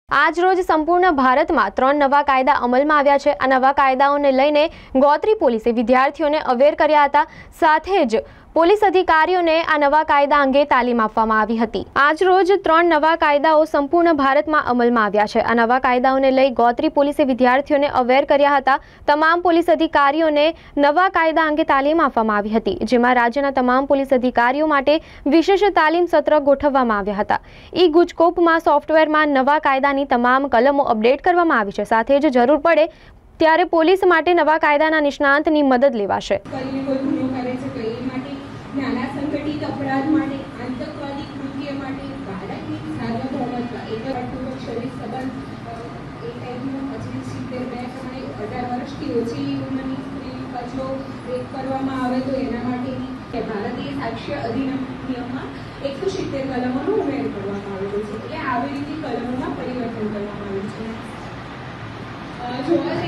આજ રોજ સંપૂર્ણ ભારતમાં 3 નવા કાયદા અમલમાં આવ્યા છે। આ નવા કાયદાઓને લઈને ગોત્રી પોલીસે વિદ્યાર્થીઓને અવેર કર્યા હતા। સાથે જ પોલીસ અધિકારીઓને આ નવા કાયદા અંગે તાલીમ આપવામાં આવી હતી। આજ રોજ 3 નવા કાયદાઓ સંપૂર્ણ ભારતમાં અમલમાં આવ્યા છે। આ નવા કાયદાઓને લઈ ગોત્રી પોલીસે વિદ્યાર્થીઓને અવેર કર્યા હતા। તમામ પોલીસ અધિકારીઓને નવા કાયદા અંગે તાલીમ આપવામાં આવી હતી, જેમાં રાજ્યના તમામ પોલીસ અધિકારીઓ માટે વિશેષ તાલીમ સત્ર ગોઠવવામાં આવ્યા હતા। ઈ-ગુજકોપમાં સોફ્ટવેરમાં નવા કાયદાની તમામ કલમો અપડેટ કરવામાં આવી છે। સાથે જ જરૂર પડે ત્યારે પોલીસ માટે નવા કાયદાના નિષ્ણાંતની મદદ લેવાશે। નાના સંગઠિત અપરાધ માટે, આતંકવાદી કૃત્ય માટે, બાળકની સાર્વભૌમત્વ, એકલવટપૂર્વક શરીર સંબંધ, એ ટાઈપનું 25-70 પ્રમાણે 18 વર્ષથી ઓછી ઉંમરની સ્ત્રી કચરો રેપ કરવામાં આવે તો એના માટેની ભારતીય સાક્ષ્ય અધિનિયમમાં 170 કલમોનો ઉમેરો કરવામાં આવેલો છે। એટલે આવી રીતે કલમોમાં પરિવર્તન કરવામાં આવ્યું છે। જોવા